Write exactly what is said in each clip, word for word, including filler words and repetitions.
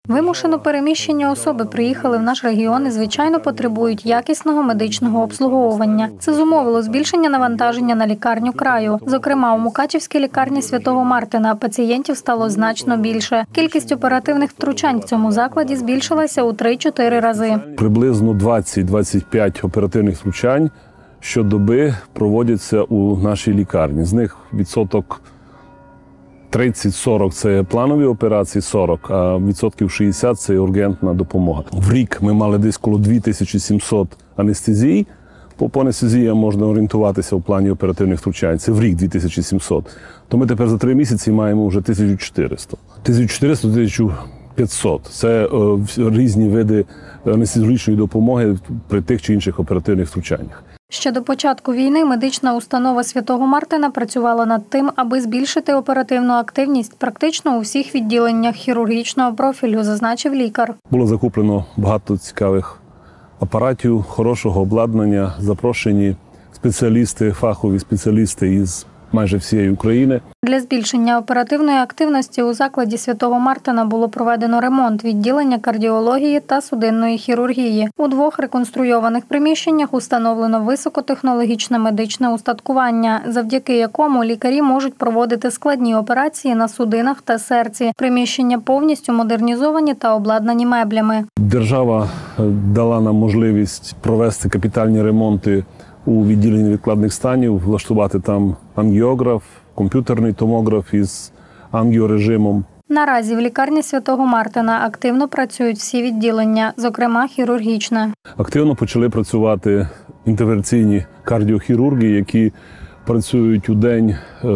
Вимушено переміщені особи приїхали в наш регіон і, звичайно, потребують якісного медичного обслуговування. Це зумовило збільшення навантаження на лікарню краю. Зокрема, у Мукачівській лікарні Святого Мартина пацієнтів стало значно більше. Кількість оперативних втручань в цьому закладі збільшилася у три-чотири рази. Приблизно двадцять-двадцять п'ять оперативних втручань щодоби проводяться у нашій лікарні. З них відсоток тридцять-сорок – це планові операції, сорок, а відсотків шістдесят – це ургентна допомога. В рік ми мали десь коло дві тисячі сімсот анестезій. По анестезії можна орієнтуватися в плані оперативних втручань. Це в рік дві тисячі сімсот. То ми тепер за три місяці маємо вже тисячу чотириста. тисячу чотириста – тисячу п'ятсот. Це е, різні види анестезіологічної допомоги при тих чи інших оперативних втручаннях. Ще до початку війни медична установа Святого Мартина працювала над тим, аби збільшити оперативну активність практично у всіх відділеннях хірургічного профілю, зазначив лікар. Було закуплено багато цікавих апаратів, хорошого обладнання, запрошені спеціалісти, фахові спеціалісти із майже всієї України. Для збільшення оперативної активності у закладі Святого Мартина було проведено ремонт відділення кардіології та судинної хірургії. У двох реконструйованих приміщеннях установлено високотехнологічне медичне устаткування, завдяки якому лікарі можуть проводити складні операції на судинах та серці. Приміщення повністю модернізовані та обладнані меблями. Держава дала нам можливість провести капітальні ремонти у відділенні невідкладних станів, влаштувати там ангіограф, комп'ютерний томограф із ангіорежимом. Наразі в лікарні Святого Мартина активно працюють всі відділення, зокрема хірургічне. Активно почали працювати інтервенційні кардіохірурги, які працюють удень е,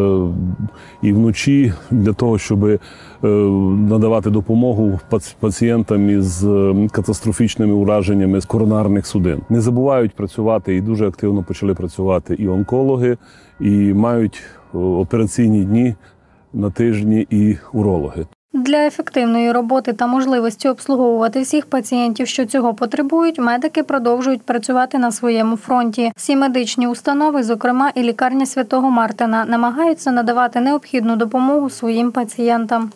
і вночі для того, щоб е, надавати допомогу пацієнтам із катастрофічними ураженнями з коронарних судин. Не забувають працювати і дуже активно почали працювати і онкологи, і мають операційні дні на тижні і урологи. Для ефективної роботи та можливості обслуговувати всіх пацієнтів, що цього потребують, медики продовжують працювати на своєму фронті. Всі медичні установи, зокрема і лікарня Святого Мартина, намагаються надавати необхідну допомогу своїм пацієнтам.